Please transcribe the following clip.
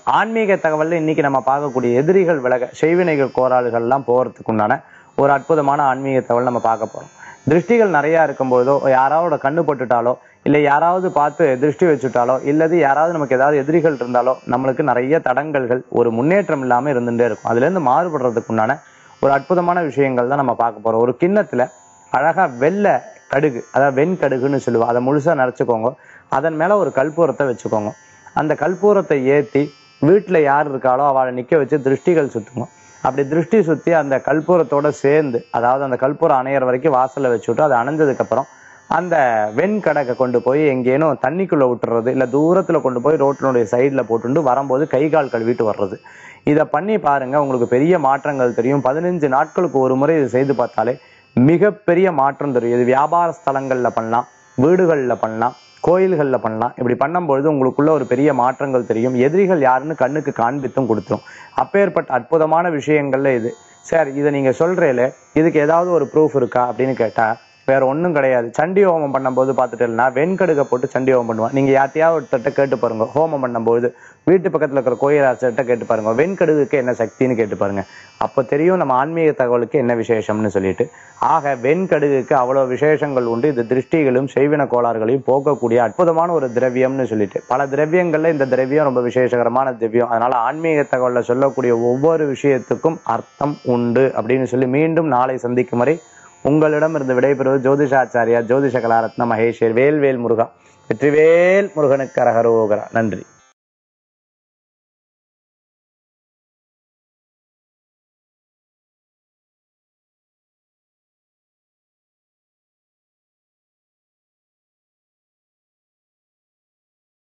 ஆன்மீக தகவல்ல இன்னைக்கு நம்ம பார்க்கக்கூடிய எதிரிகள் விலக, செய்வினைகள் கோளாறுகள் எல்லாம் போறதுக்கு உண்டான ஒரு அற்புதமான ஆன்மீக தகவல் நம்ம பார்க்க போறோம். திருஷ்டிகள் நிறைய இருக்கும்போதோ, யாராவோட கண்ணு பட்டுட்டாலோ, இல்லை யாராவது பார்த்து திருஷ்டி வச்சுட்டாலோ, இல்லது யாராவது நமக்கு ஏதாவது எதிரிகள் இருந்தாலோ நம்மளுக்கு நிறைய தடங்கல்கள், ஒரு முன்னேற்றம் இல்லாமல் இருந்துட்டே இருக்கும். அதுல இருந்து மாறுபடுறதுக்கு உண்டான ஒரு அற்புதமான விஷயங்கள் தான் நம்ம பார்க்க போறோம். ஒரு கிண்ணத்துல அழகா வெள்ளை கடுகு, அதாவது வெண்கடுகுன்னு சொல்லுவோம், அதை முழுசா நிறச்சுக்கோங்க. அதன் மேல ஒரு கற்பூரத்தை வச்சுக்கோங்க. அந்த கற்பூரத்தை ஏற்றி வீட்டுல யார் இருக்காளோ அவளை நிக்க வச்சு திருஷ்டிகள் சுத்துங்க. அப்படி திருஷ்டி சுத்தி அந்த கற்பூரத்தோட சேர்ந்து, அதாவது அந்த கற்பூரம் அணையிற வரைக்கும் வாசல்ல வச்சுட்டு, அது அணைஞ்சதுக்கு அப்புறம் அந்த வெண்கடகை கொண்டு போய் எங்கேனும் தண்ணிக்குள்ள விட்டுறது, இல்ல தூரத்துல கொண்டு போய் ரோட்டினுடைய சைட்ல போட்டுட்டு வரும்போது கை கால் கழுவிட்டு வர்றது. இதை பண்ணி பாருங்க, உங்களுக்கு பெரிய மாற்றங்கள் தெரியும். 15 நாட்களுக்கு ஒரு முறை இது செய்து பார்த்தாலே மிகப்பெரிய மாற்றம் தெரியும். இது வியாபார ஸ்தலங்கள்ல பண்ணலாம், வீடுகள்ல பண்ணலாம், கோயில்கள்ல பண்ணலாம். இப்படி பண்ணும்பொழுது உங்களுக்குள்ள ஒரு பெரிய மாற்றங்கள் தெரியும். எதிரிகள் யாருன்னு கண்ணுக்கு காண்பித்தும் கொடுத்துரும். அப்பேற்பட்ட அற்புதமான விஷயங்கள்ல இது. சார், இதை நீங்க சொல்றேல, இதுக்கு ஏதாவது ஒரு ப்ரூஃப் இருக்கா அப்படின்னு கேட்டா வேற ஒன்றும் கிடையாது. சண்டி ஹோமம் பண்ணும்போது பார்த்துட்டேன்னா வெண்கடுகை போட்டு சண்டி ஹோமம் பண்ணுவான். நீங்க யார்ட்டையாவது ஒருத்தட்ட கேட்டு பாருங்க. ஹோமம் பண்ணும்போது வீட்டு பக்கத்துல இருக்கிற கோயிலாச்சர்கிட்ட கேட்டு பாருங்க, வெண்கடுகுக்கு என்ன சக்தின்னு கேட்டு பாருங்க. அப்ப தெரியும் நம்ம ஆன்மீக தகவலுக்கு என்ன விசேஷம்னு சொல்லிட்டு. ஆக வெண்கடுகுக்கு அவ்வளவு விசேஷங்கள் உண்டு. இது திருஷ்டிகளும் செய்வின கோளாறுகளையும் போக்கக்கூடிய அற்புதமான ஒரு திரவியம்னு சொல்லிட்டு, பல திரவியங்கள்ல இந்த திரவியம் ரொம்ப விசேஷகரமான திரவியம். அதனால ஆன்மீக தகவல்ல சொல்லக்கூடிய ஒவ்வொரு விஷயத்துக்கும் அர்த்தம் உண்டு அப்படின்னு சொல்லி மீண்டும் நாளை சந்திக்கும் வரை உங்களிடமிருந்து விடைபெறுவது ஜோதிஷாச்சாரியா ஜோதிஷ கலாரத்ன மகேஸ்வர். வேல்வேல் முருகா. வெற்றிவேல் முருகனுக்கு அரகரோகரா. நன்றி.